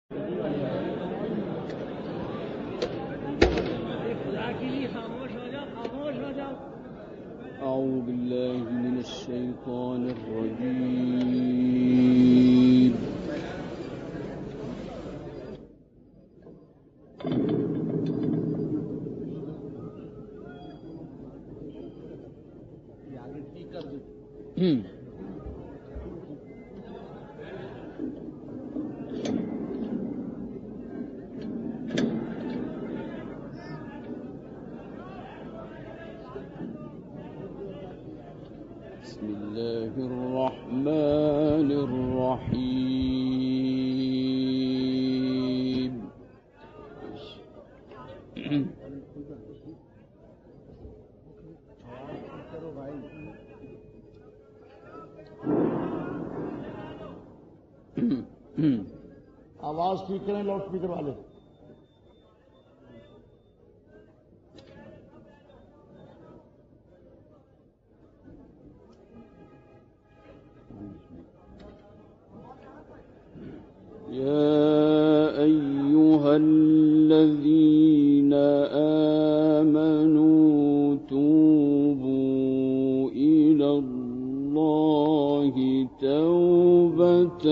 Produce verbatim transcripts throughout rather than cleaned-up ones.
أعوذ بالله من الشيطان الرجيم. بسم الله الرحمن الرحيم. आवाज ठीक करें लाउड स्पीकर वाले। يا أيها الذين آمنوا توبوا إلى الله توبة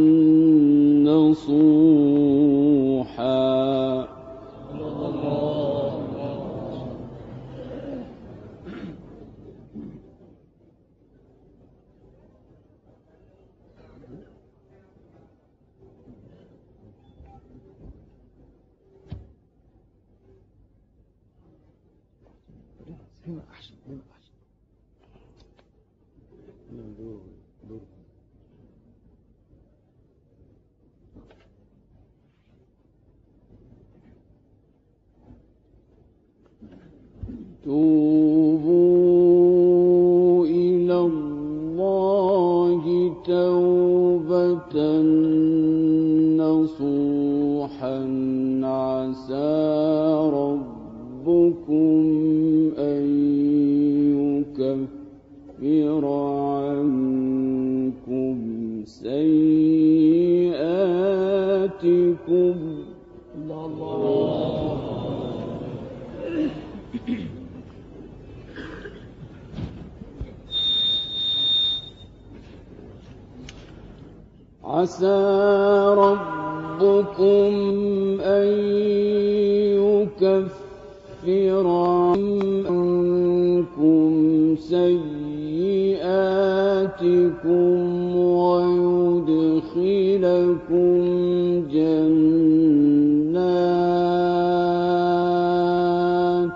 نصوحا. هنا أحسن، هنا أحسن. دور دور. توبوا إلى الله توبة نصوحا عسى ربكم أن يكفر عنكم سيئاتكم. الله عسى ربكم أن يكفر عنكم سيئاتكم ويدخلكم جنات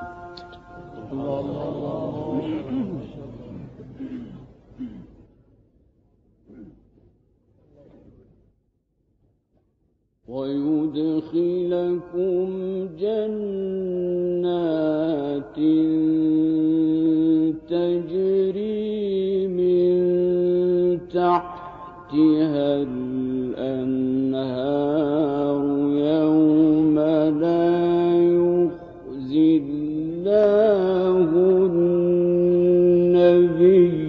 ويدخلكم جنات تجري من تحتها الأنهار يوم لا يخزي الله النبي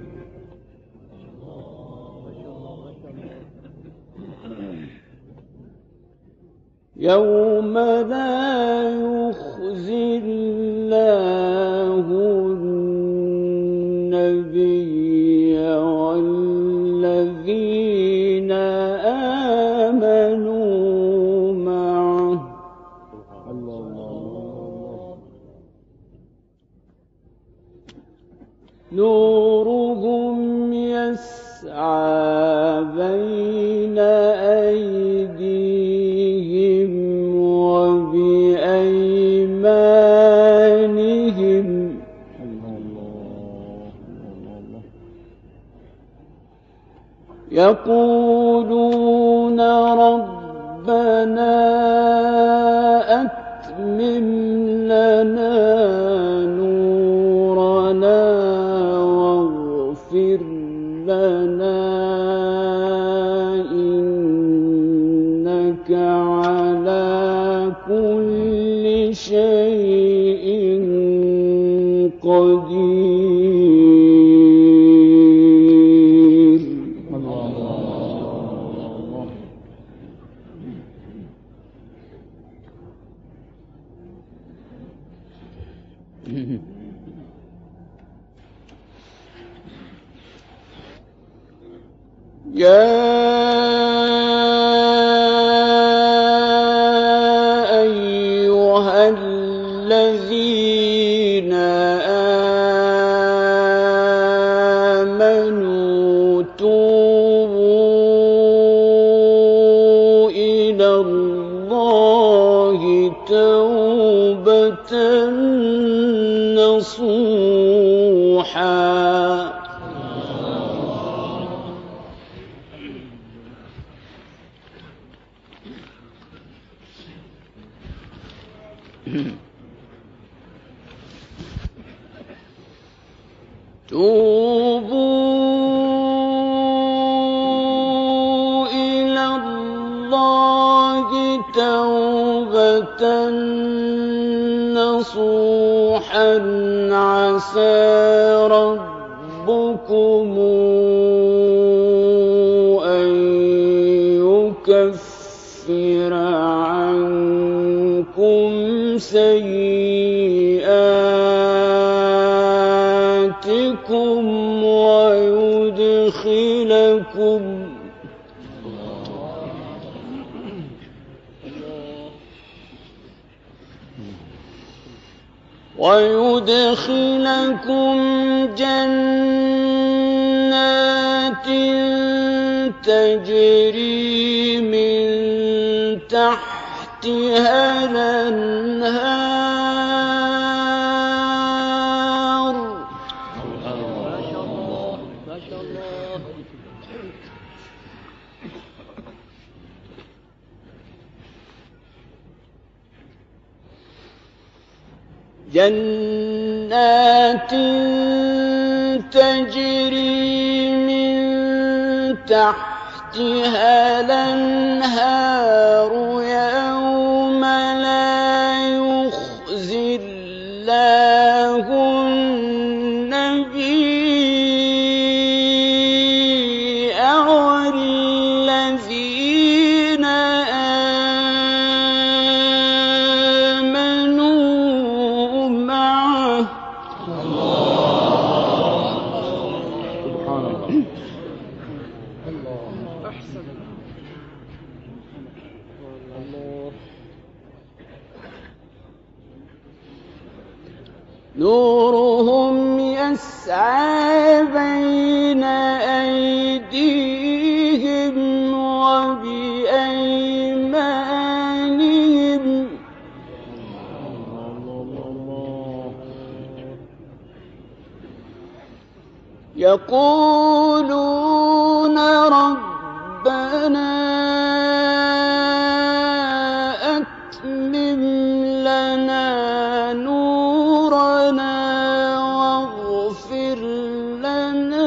يوم لا يخزي الله النبي والذين آمنوا معه نورهم يسعى بين أيديهم وبأيمانهم يقولون ربنا أتمم لنا نورنا واغفر لنا إنك على كل شيء قدير. يا أيها الذين آمنوا توبوا إلى الله توبة نصوحا توبوا إلى الله توبة نصوحا عسى ربكم أن يكفر عنكم سيئاتكم ويدخلكم ويدخلكم جنات تجري من تحتها الأنهار ما شاء الله ما شاء الله. جنات تجري من تحتها الأنهار يوم لا يخزي الله النبي والذين آمنوا معه نورهم يسعى بين أيديهم وبأيمانهم يقولون ربنا أتمم لنا نورنا واغفر لنا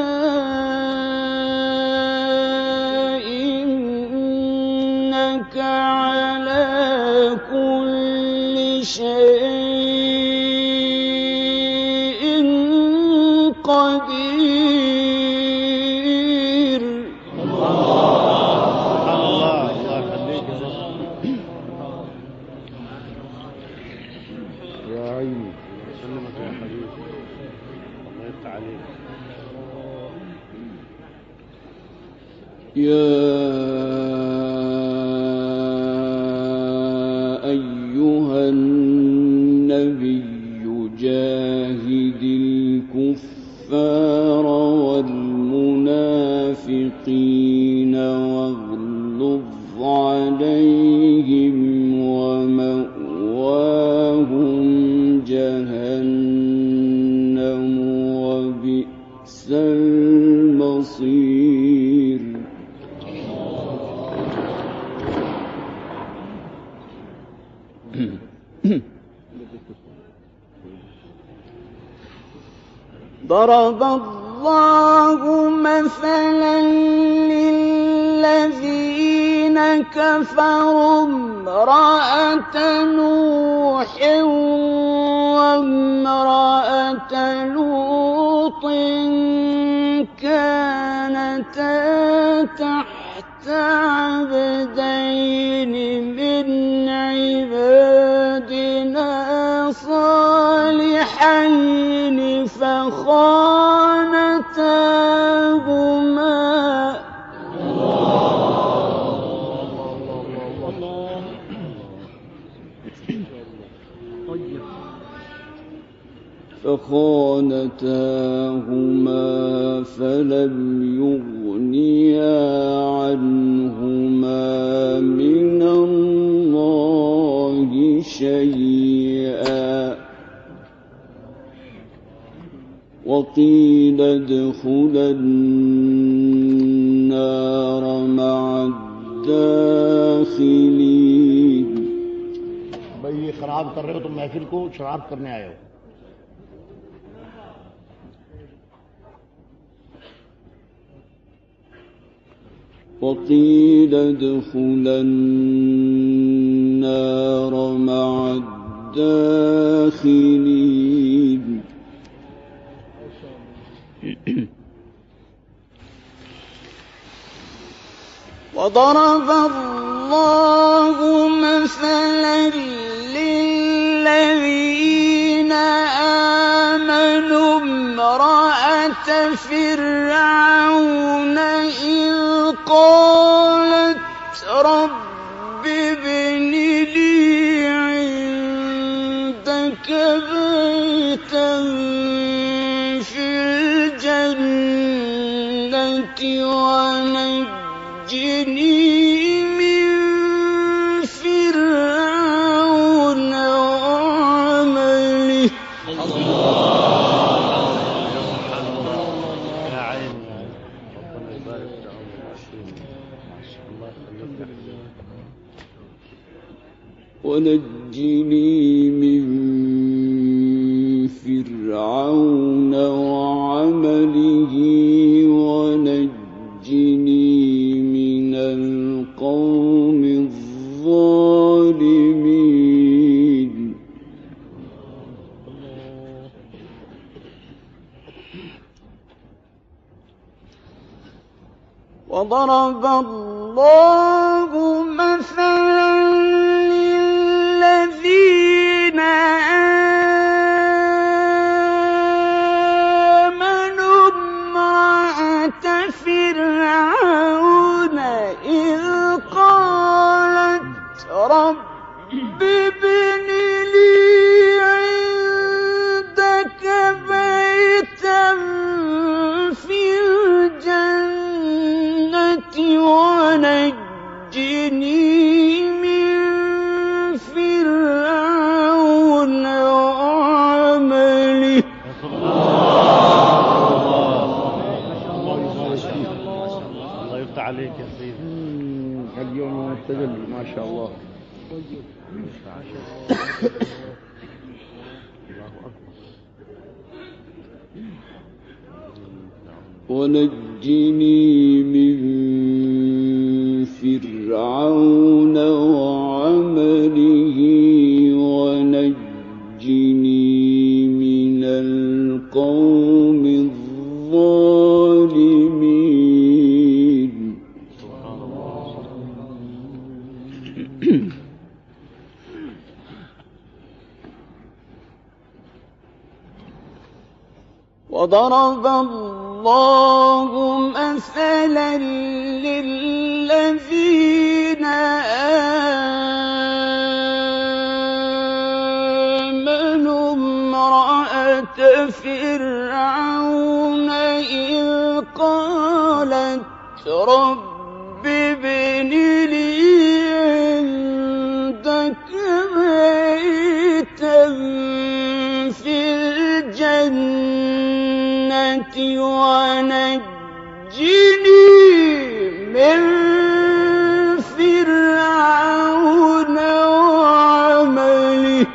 إنك على كل شيء قدير. سبحان الله. الله يخليك يا رب. يا عيني سلمك يا حبيبي الله يفتح عليك. يا أيها النبي جاهد الكفار والمنافقين واغلظ عليهم ومأواهم جهنم وبئس المصير. ضرب الله مثلا للذين كفروا امرأة نوح وامرأة لوط كانتا تحت عبدين من عبادنا صالحين فخانتاهما فلم يغنيا عنهما من الله شيئا وقيل ادخلا النار مع الداخلين. भाई खराब कर रहे हो तो महफिल को शराब करने आए हो. وقيل ادخلا النار مع الداخلين. وضرب الله مثلا للذين آمنوا امرأة فرعون إذ قالت رب ابن لي عندك بيتا في الجنة ونجني من فرعون وعمله. ونجني من فرعون وعمله ونجني من القوم الظالمين. وضرب الله مثلا للذين آمنوا امرأة فرعون إذ قالت رب ابن لي عندك بيتا في الجنة ونجني من فرعون وعمله. الله يفتح عليك يا سيدي. اليوم مستجل ما شاء الله. ونجني من فرعون وعمله ونجني من القوم الظالمين. وضرب الله مثلا للذين آمنوا امرأة فرعون إذ قالت رب ابن لي عندك بيتا في الجنة ونجني من فرعون وعمله.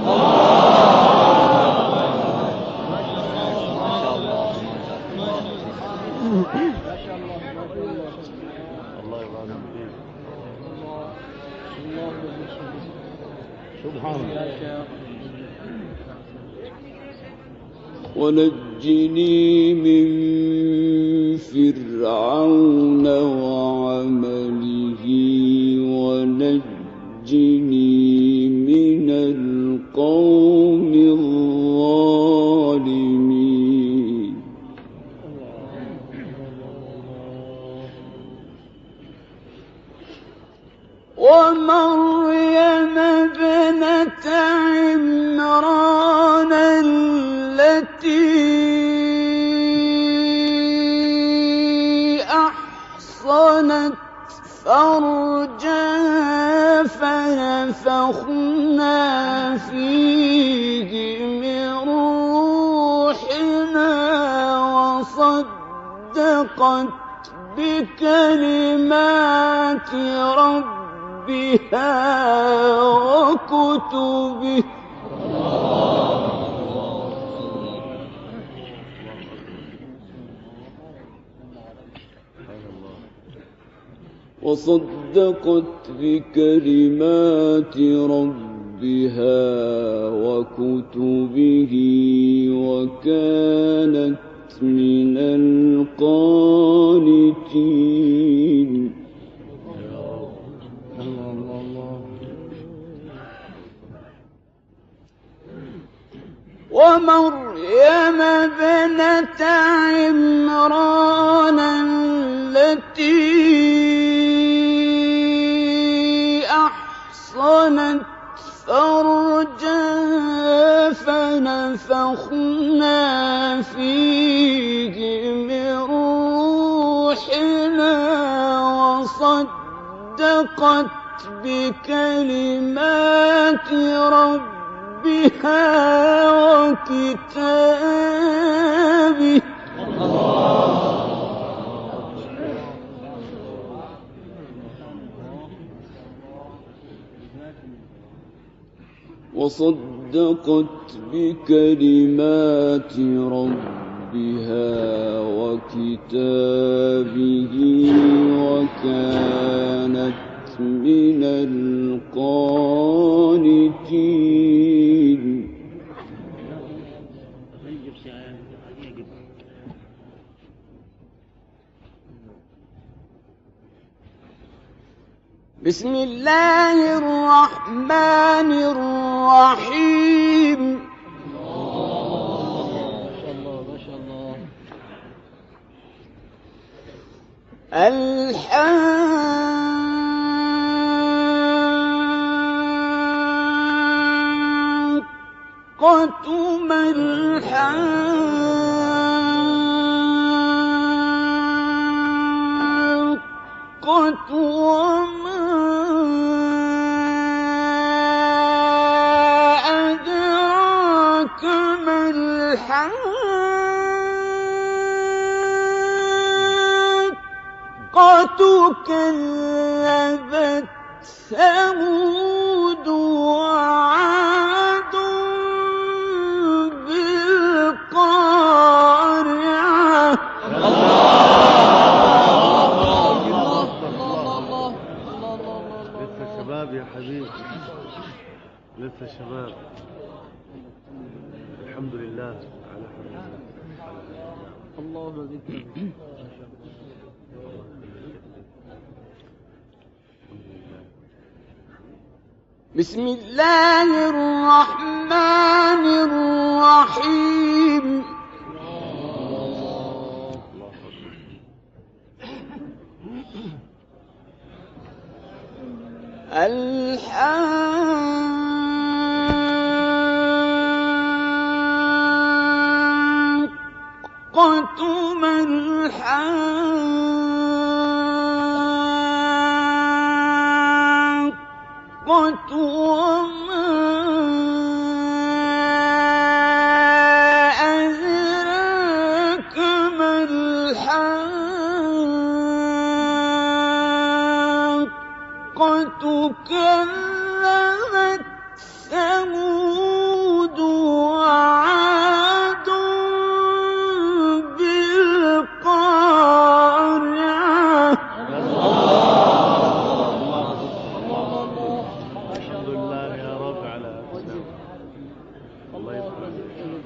ونجني من فرعون وعمله ونجني من القوم الظالمين. ومريم ابنة عمران التي نفخنا فيه من روحنا وصدقت بكلمات ربها وكتبه وصدقت بكلمات ربها وكتبه وكانت من القانتين. ومريم ابنة عمران التي أحصنت فرجها فنفخنا فيه من روحنا وصدقت بكلمات ربها وكتابه. وصدقت بكلمات ربها وكتابه وكانت من القانتين. بسم الله الرحمن الرحيم. الحاقة ما الحاقة وما أدراك ما الحاقة كذبت ثمود وعاد بالقارعة. لسه شباب يا حبيبي، لسه شباب. الحمد لله على حمده. الله ذكر. بسم الله الرحمن الرحيم. الحاقة ما الحاقة وما أدراك ما الحاقة كذبت ثمود وعاد بالقارعة. الحمد لله يا رب على أسلام. الله يسلمك.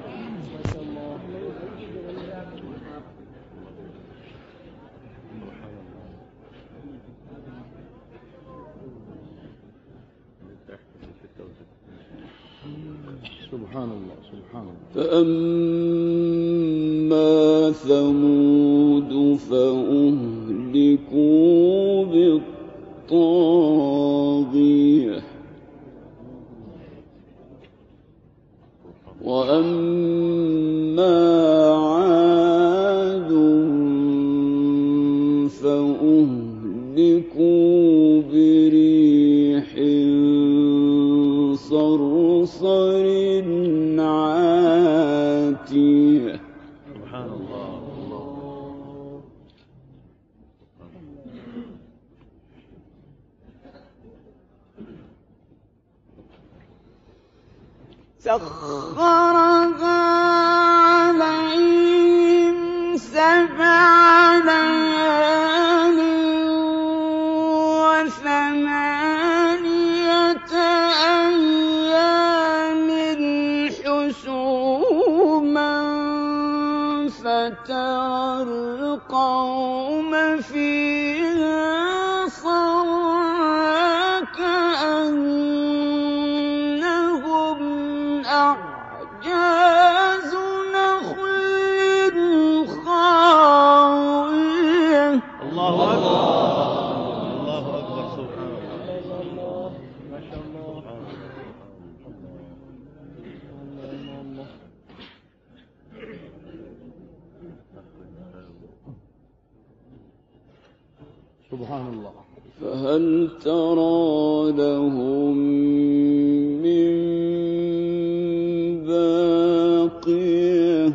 سبحان الله سبحان الله. فأما ثمود فأهلكوا بالطاغية وأما عاد فأهلكوا بريح قصر عاتية. سبحان الله. سخرها عليهم سبع ليال وثمانية أيام حسوما فترى القوم فيها صرعى كأنهم أعجاز نخل خاوية. الله أكبر. الله أكبر. سبحان الله. ما شاء الله. سبحان الله. فهل ترى لهم من باقية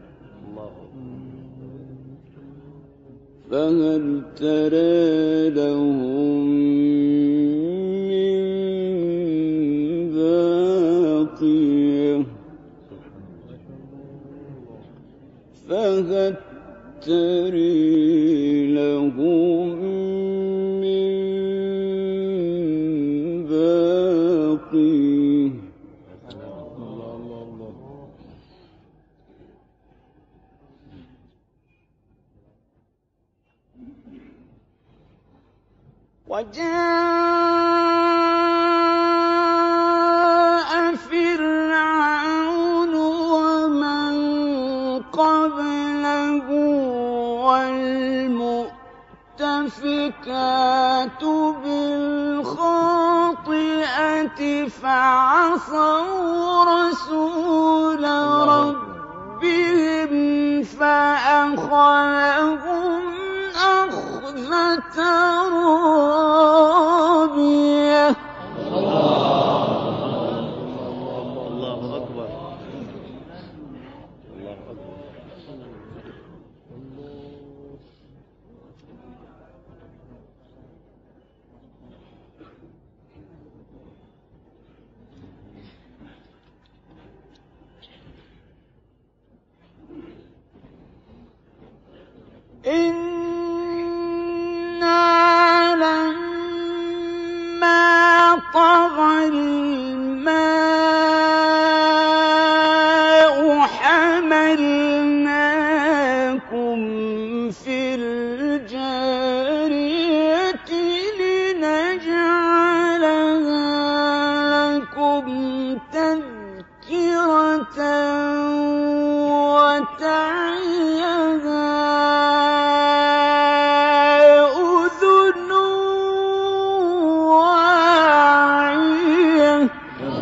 فهل ترى لهم من باقية فهل ترى لهم من باقية. وجاء فرعون ومن قبله والمؤتفكات بالخاطئة فعصوا رسول ربهم فأخذهم أخذة رابية. الله أكبر. الله أكبر. إنا لما طغى الماء حملناكم في الجارية لنجعلها لكم تذكرة وتعيها أذن واعية.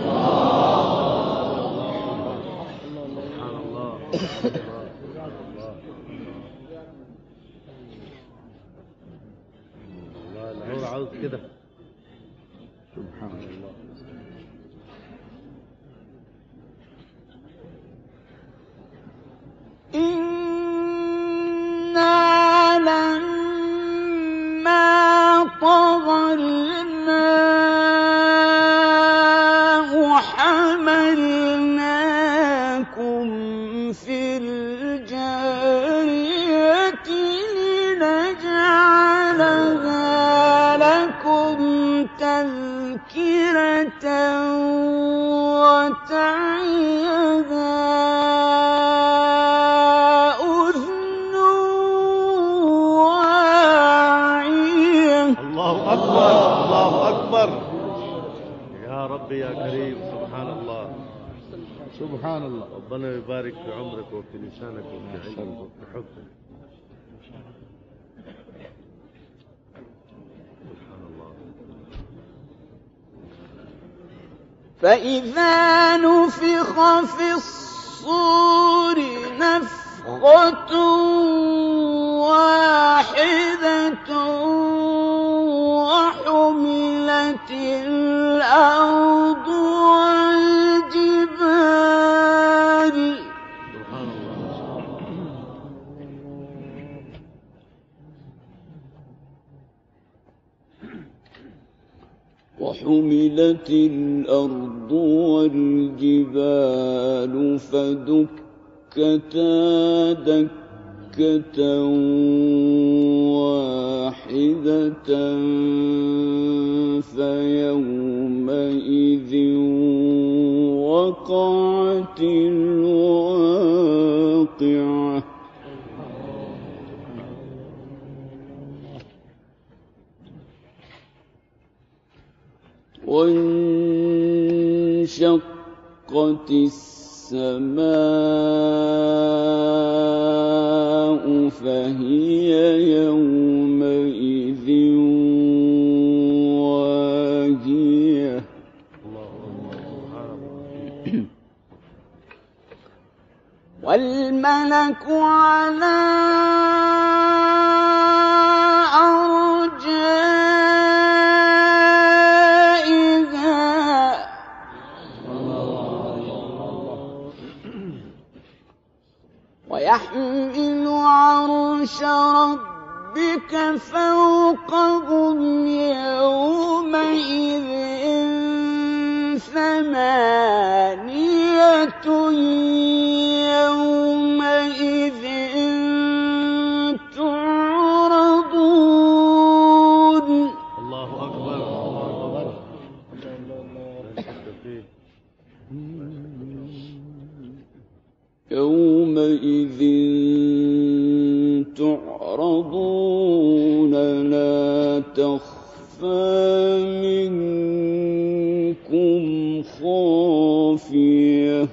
الله عاوز كده. سبحان الله. إنا لما طغى الماء حملناكم في الجارية لنجعلها لكم تذكرة وتعيها أذن واعية. الله أكبر. الله أكبر. يا ربي يا كريم. سبحان الله. سبحان الله. ربنا يبارك في عمرك وفي لسانك وفي علمك وفي حبك. سبحان الله. فإذا نفخ في الصور نفخة واحدة وحملت الأرض والجبال وحملت الأرض والجبال فدكتا دكة واحدة فيومئذ وقعت الواقعة وانشقت السماء فهي يومئذ واهية والملك على ويحمل عرش ربك فوقهم يومئذ ثمانية يومئذ تعرضون. الله أكبر الله أكبر. يومئذ تعرضون لا تخفى منكم خافية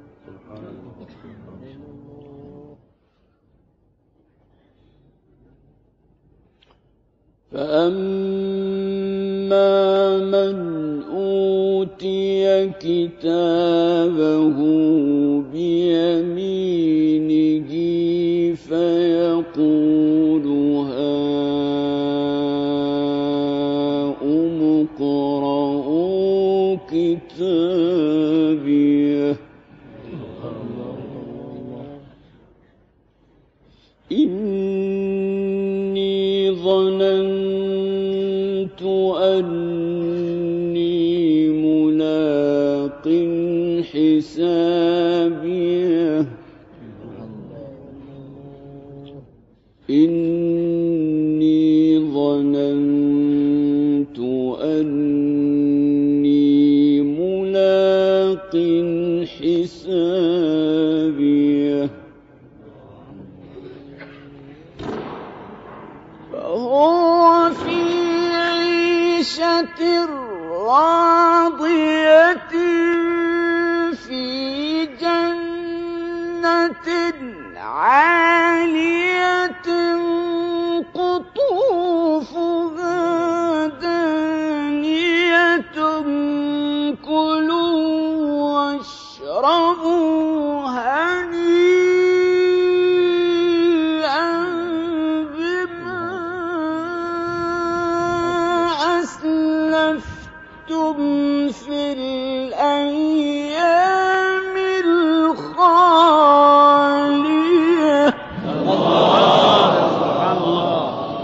فأما من أوتي كتابه بيمينه فيقول هاؤم اقرءوا كتابيه إني ظننت أني ملاق حسابيه إني ظننت أني ملاق حسابيه فهو في عيشة راضية في جنة عالية قطوفها دانية كلوا واشربوا هنيئا بما أسلفتم في الأيام الخالية. سبحان الله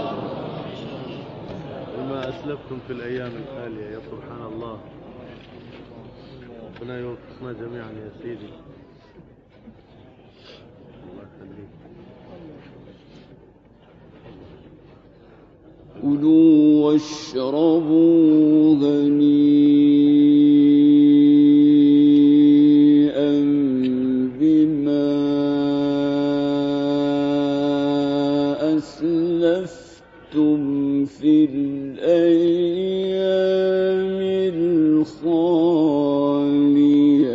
وما أسلفتم في الأيام الخالية. يا سبحان الله ربنا يوفقنا جميعا يا سيدي. الله يخليك. كلوا واشربوا هنيئا بما أسلفتم في الأيام الخالية.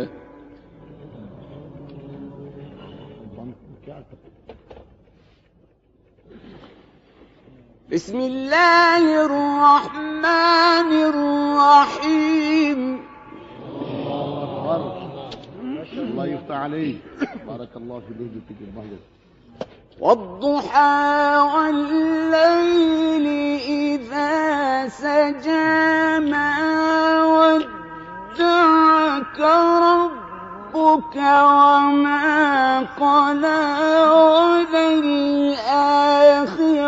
بسم الله الرحمن الرحيم. الله يفتح عليك. بارك الله في لهجتك البهجة. والضحى والليل إذا سجى ما ودعك ربك وما قلى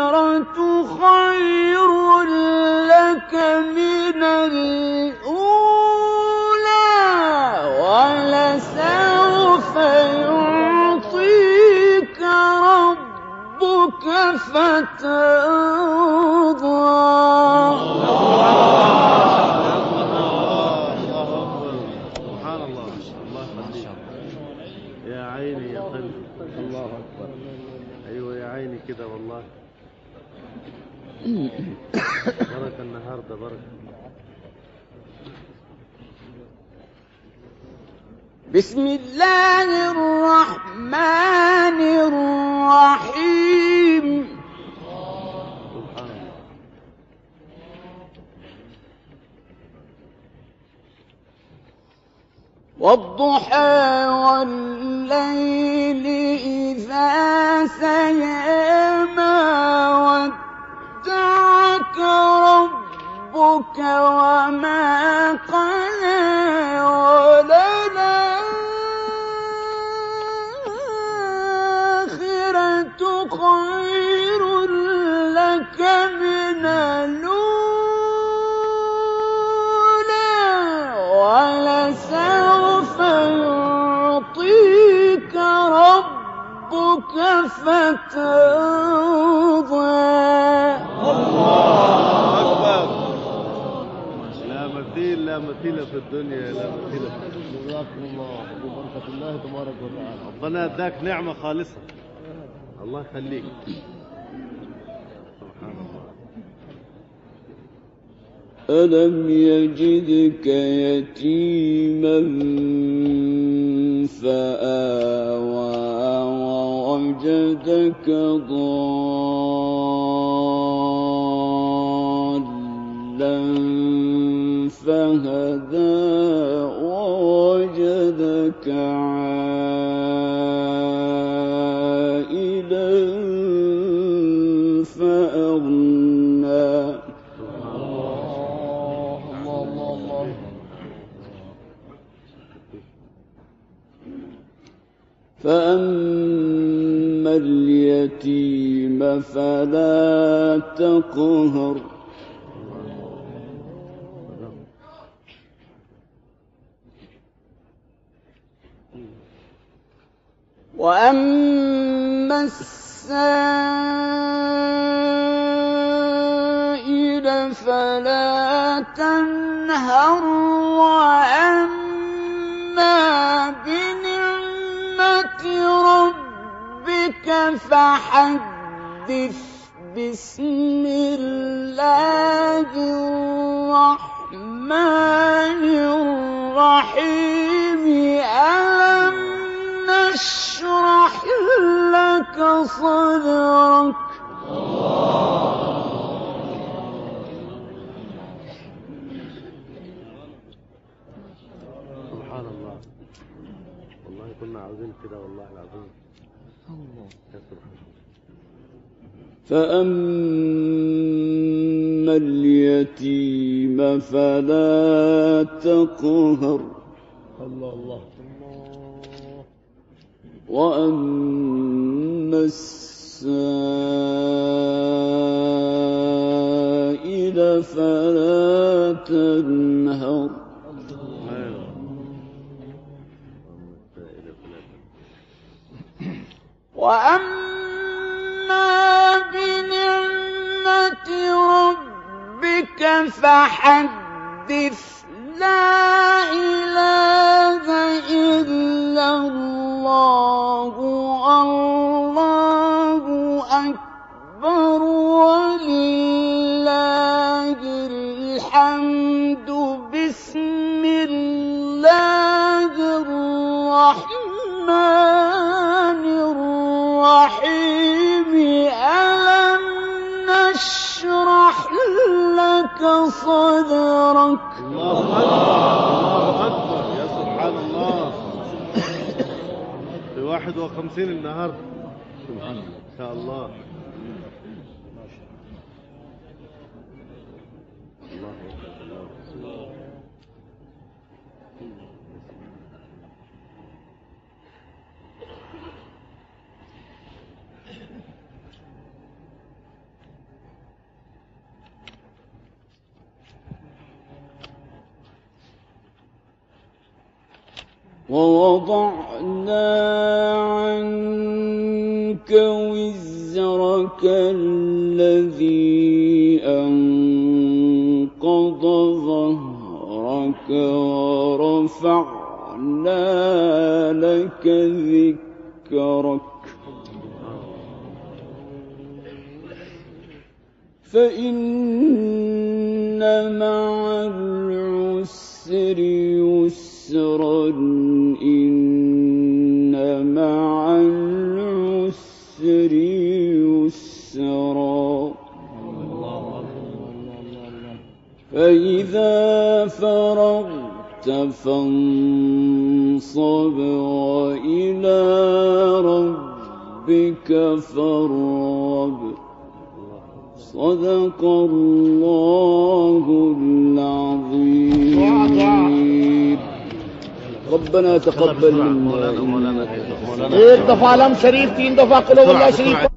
وللآخرة خير لك من الأولى الله أكبر. أيوة يا عيني كده والله. بركة النهاردة بركة. بسم الله الرحمن الرحيم. سبحان الله. والضحى والليل إذا سجى ما ودعك ربك وما قلى وللآخرة خير لك من الأولى ولسوف يعطيك ربك فترضى. الله أكبر. لا مثيل لا مثيل في الدنيا لا مثيل في الدنيا. جزاكم الله ببركة الله تبارك وتعالى. ربنا اداك نعمة خالصة. الله يخليك. سبحان الله. ألم يجدك يتيما فآوى ووجدك ضالا فهدى ووجدك عائلا فأغنى. فأما اليتيم فلا تقهر وأما السائل فلا تنهر وأما بنعمة ربك فحدث. بسم الله الرحمن الرحيم. ألم نشرح لك صدرك. سبحان الله. والله كنا عاوزين كده والله العظيم. يا سبحان الله. فأما اليتيم فلا تقهر الله الله. وأما السائل فلا تنهر. وأما بنعمة ربك فحدث. لا إله إلا الله الله أكبر ولله الحمد. بسم الله الرحمن الرحيم. ألم نشرح لك صدرك. الله أكبر. الله أكبر. يا سبحان الله. في واحد وخمسين النهاردة. سبحان الله. إن شاء الله. الله أكبر. ووضعنا عنك وزرك الذي أنقض ظهرك ورفعنا لك ذكرك. ذكرك فإن مع العسر يسرا إن مع العسر يسرا فإذا فرغت فانصب وإلى ربك فارغب صدق الله العظيم. ربنا تقبل منا. एक दफा आलम शरीफ तीन दफा कुल हुवल्लाह शरीफ